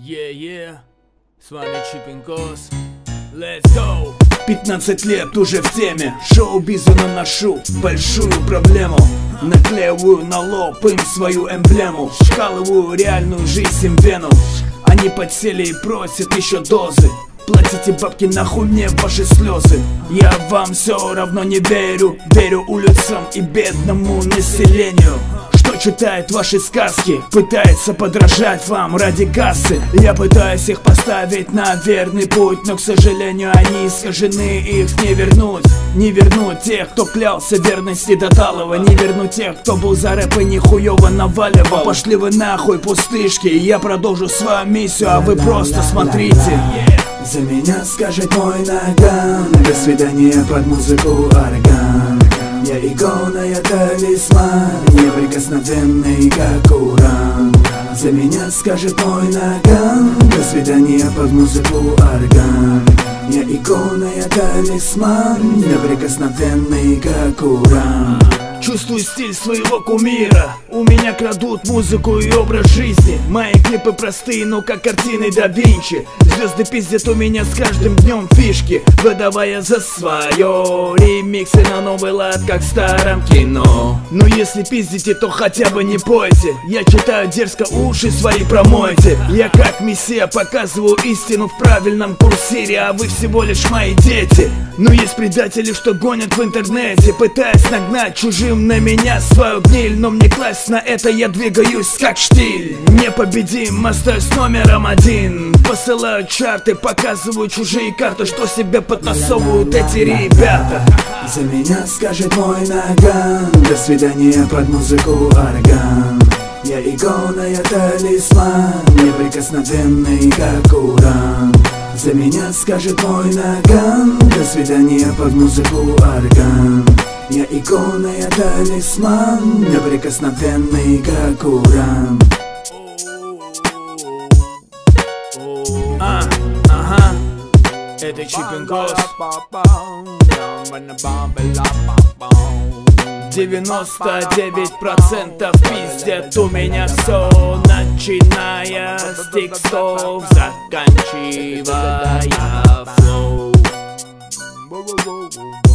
С вами Чипинкос. Let's go! 15 лет уже в теме, шоу-бизу наношу большую проблему. Наклеиваю на лоб им свою эмблему, вкалываю реальную жизнь им в вену. Они подсели и просят еще дозы. Платите бабки, нахуй мне ваши слезы. Я вам все равно не верю, верю улицам и бедному населению, что читает ваши сказки, пытается подражать вам ради кассы. Я пытаюсь их поставить на верный путь, но, к сожалению, они искажены, их не вернуть. Не вернуть тех, кто клялся верности до талого, не вернуть тех, кто был за рэп и нихуёво наваливал. Пошли вы нахуй, пустышки, я продолжу свою миссию, а вы просто смотрите. За меня скажет мой наган, до свидания под музыку орган. Я икона, я талисман, неприкосновенный как уран. За меня скажет мой наган, до свидания под музыку орган. Я икона, я талисман, неприкосновенный как уран. Чувствую стиль своего кумира, у меня крадут музыку и образ жизни. Мои клипы простые, но как картины да Винчи. Звезды пиздят у меня с каждым днем фишки, выдавая за свое ремиксы на новый лад, как в старом кино. Но если пиздите, то хотя бы не пойте. Я читаю дерзко, уши свои промойте. Я как мессия показываю истину в правильном курсире, а вы всего лишь мои дети. Но есть предатели, что гонят в интернете, пытаясь нагнать чужим на меня свою гниль. Но мне класть на это, я двигаюсь как штиль. Непобедим, остаюсь номером один. Посылаю чарты, показываю чужие карты, что себе подтасовывают эти ребята. За меня скажет мой наган, до свидания под музыку орган. Я икона, я талисман, неприкосновенный как уран. За меня скажет мой наган, до свидания под музыку орган. Я икона, я талисман, неприкосновенный как уран. Ага, это Чипинкос. 99% пиздят у меня все, начиная с текстов, заканчивая флоу.